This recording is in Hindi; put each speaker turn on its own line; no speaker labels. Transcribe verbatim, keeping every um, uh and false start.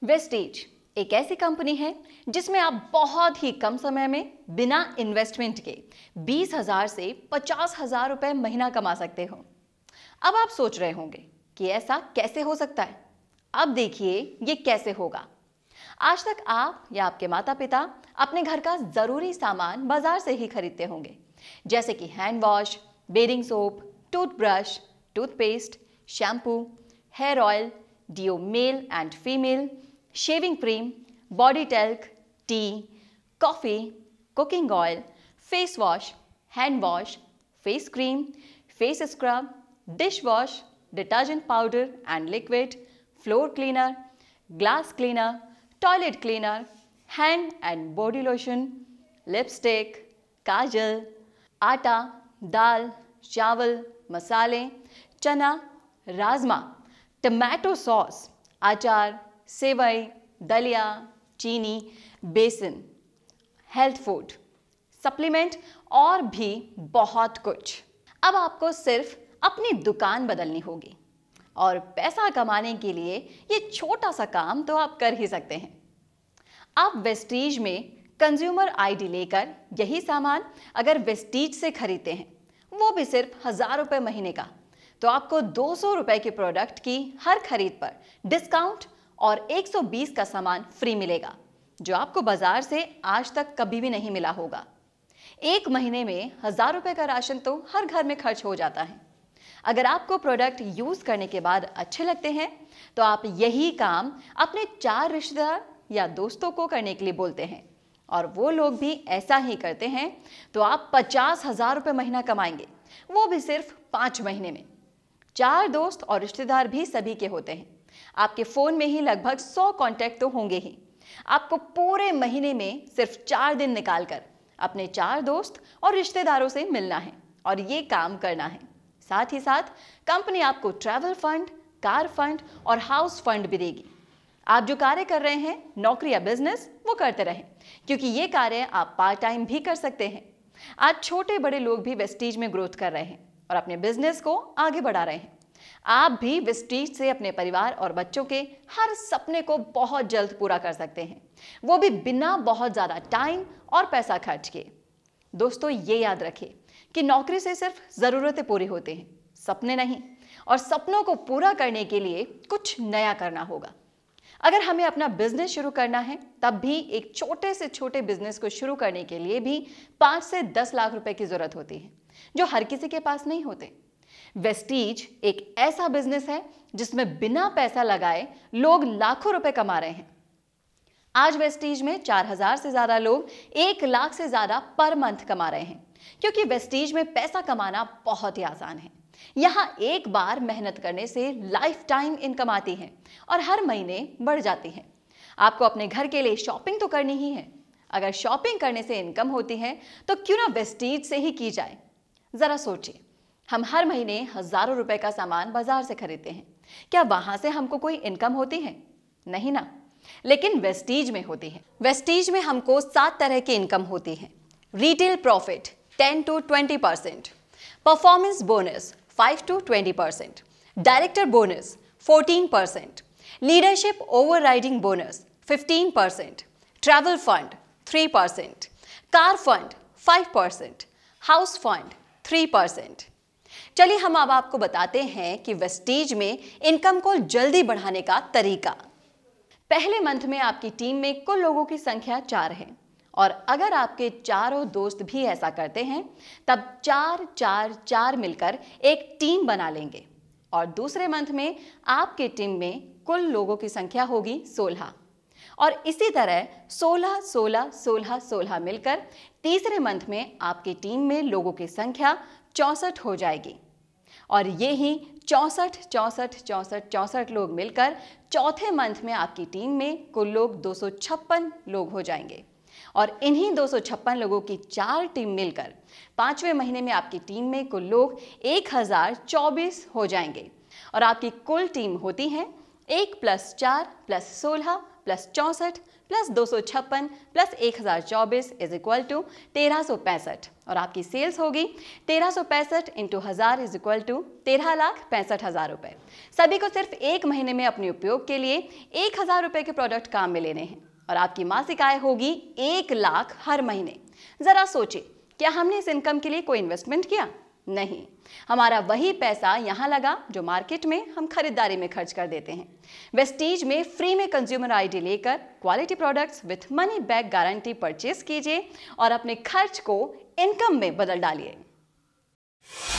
वेस्टीज एक ऐसी कंपनी है जिसमें आप बहुत ही कम समय में बिना इन्वेस्टमेंट के बीस हजार से पचास हजार रुपए महीना कमा सकते हो। अब आप सोच रहे होंगे कि ऐसा कैसे हो सकता है। अब देखिए ये कैसे होगा। आज तक आप या आपके माता पिता अपने घर का जरूरी सामान बाजार से ही खरीदते होंगे, जैसे कि hand wash, bathing soap, toothbrush, toothpaste, shampoo, hair oil, deo male and female, shaving cream, body talc, tea, coffee, cooking oil, face wash, hand wash, face cream, face scrub, dish wash, detergent powder and liquid, floor cleaner, glass cleaner, toilet cleaner, hand and body lotion, lipstick, काजल, आटा, दाल, चावल, मसाले, चना, राजमा, टमाटो सॉस, अचार, सेवई, दलिया, चीनी, बेसन, हेल्थ फूड, सप्लीमेंट और भी बहुत कुछ। अब आपको सिर्फ अपनी दुकान बदलनी होगी और पैसा कमाने के लिए ये छोटा सा काम तो आप कर ही सकते हैं। आप वेस्टीज में कंज्यूमर आईडी लेकर यही सामान अगर वेस्टीज से खरीदते हैं, वो भी सिर्फ हजार रुपए महीने का, तो आपको दो सौ रुपए के प्रोडक्ट की हर खरीद पर डिस्काउंट और एक सौ बीस का सामान फ्री मिलेगा, जो आपको बाजार से आज तक कभी भी नहीं मिला होगा। एक महीने में हजार रुपए का राशन तो हर घर में खर्च हो जाता है। अगर आपको प्रोडक्ट यूज करने के बाद अच्छे लगते हैं तो आप यही काम अपने चार रिश्तेदार या दोस्तों को करने के लिए बोलते हैं और वो लोग भी ऐसा ही करते हैं, तो आप पचास हजार रुपये महीना कमाएंगे, वो भी सिर्फ पाँच महीने में। चार दोस्त और रिश्तेदार भी सभी के होते हैं। आपके फ़ोन में ही लगभग सौ कॉन्टैक्ट तो होंगे ही। आपको पूरे महीने में सिर्फ चार दिन निकालकर अपने चार दोस्त और रिश्तेदारों से मिलना है और ये काम करना है। साथ ही साथ कंपनी आपको ट्रैवल फंड, कार फंड और हाउस फंड भी देगी। आप जो कार्य कर रहे हैं, नौकरी या बिजनेस, वो करते रहें, क्योंकि ये कार्य आप पार्ट टाइम भी कर सकते हैं। आज छोटे बड़े लोग भी वेस्टीज में ग्रोथ कर रहे हैं और अपने बिजनेस को आगे बढ़ा रहे हैं। आप भी वेस्टीज से अपने परिवार और बच्चों के हर सपने को बहुत जल्द पूरा कर सकते हैं, वो भी बिना बहुत ज्यादा टाइम और पैसा खर्च किए। दोस्तों, ये याद रखिए कि नौकरी से सिर्फ जरूरतें पूरी होती हैं, सपने नहीं। और सपनों को पूरा करने के लिए कुछ नया करना होगा। अगर हमें अपना बिजनेस शुरू करना है, तब भी एक छोटे से छोटे बिजनेस को शुरू करने के लिए भी पाँच से दस लाख रुपए की जरूरत होती है, जो हर किसी के पास नहीं होते। वेस्टीज एक ऐसा बिजनेस है जिसमें बिना पैसा लगाए लोग लाखों रुपए कमा रहे हैं। आज वेस्टीज में चार हजार से ज्यादा लोग एक लाख से ज्यादा पर मंथ कमा रहे हैं, क्योंकि वेस्टीज में पैसा कमाना बहुत ही आसान है। यहाँ एक बार मेहनत करने से लाइफ टाइम इनकम आती है और हर महीने बढ़ जाती है। आपको अपने घर के लिए शॉपिंग तो करनी ही है। अगर शॉपिंग करने से इनकम होती है तो क्यों ना वेस्टीज से ही की जाए। जरा सोचिए, हम हर महीने हजारों रुपए का सामान बाजार से खरीदते हैं, क्या वहां से हमको कोई इनकम होती है? नहीं ना। लेकिन वेस्टीज में होती है। वेस्टीज में हमको सात तरह की इनकम होती है। Retail profit ten to twenty percent, performance bonus five to twenty percent, director bonus fourteen percent, leadership overriding bonus fifteen percent, travel fund three percent, car fund five percent, house fund three percent. चलिए हम अब आपको बताते हैं कि वेस्टीज में इनकम को जल्दी बढ़ाने का तरीका। पहले मंथ में आपकी टीम में कुल लोगों की संख्या चार है और अगर आपके चारों दोस्त भी ऐसा करते हैं, तब चार चार चार मिलकर एक टीम बना लेंगे और दूसरे मंथ में आपके टीम में कुल लोगों की संख्या होगी सोलह और इसी तरह सोलह सोलह सोलह सोलह मिलकर तीसरे मंथ में आपकी टीम में लोगों की संख्या चौसठ हो जाएगी और ये ही चौसठ चौसठ चौसठ चौसठ लोग मिलकर चौथे मंथ में आपकी टीम में कुल लोग दो सौ छप्पन लोग हो जाएंगे और इन्हीं दो सौ छप्पन लोगों की चार टीम मिलकर पांचवें महीने में आपकी टीम में कुल लोग एक हजार चौबीस हो जाएंगे और आपकी कुल टीम होती है एक प्लस चार प्लस सोलह प्लस चौसठ प्लस दो सौ छप्पन प्लस एक हजार चौबीस इज इक्वल टू तेरह सौ पैंसठ और आपकी सेल्स होगी तेरह सौ पैंसठ इंटू हजार इज इक्वल टू तेरह लाख पैंसठ हजार रुपए। सभी को सिर्फ एक महीने में अपने उपयोग के लिए एक हजार रुपए के प्रोडक्ट काम में लेने हैं और आपकी मासिक आय होगी एक लाख हर महीने। जरा सोचिए, क्या हमने इस इनकम के लिए कोई इन्वेस्टमेंट किया? नहीं, हमारा वही पैसा यहां लगा जो मार्केट में हम खरीदारी में खर्च कर देते हैं। वेस्टीज में फ्री में कंज्यूमर आईडी लेकर quality products with money back guarantee purchase कीजिए और अपने खर्च को इनकम में बदल डालिए।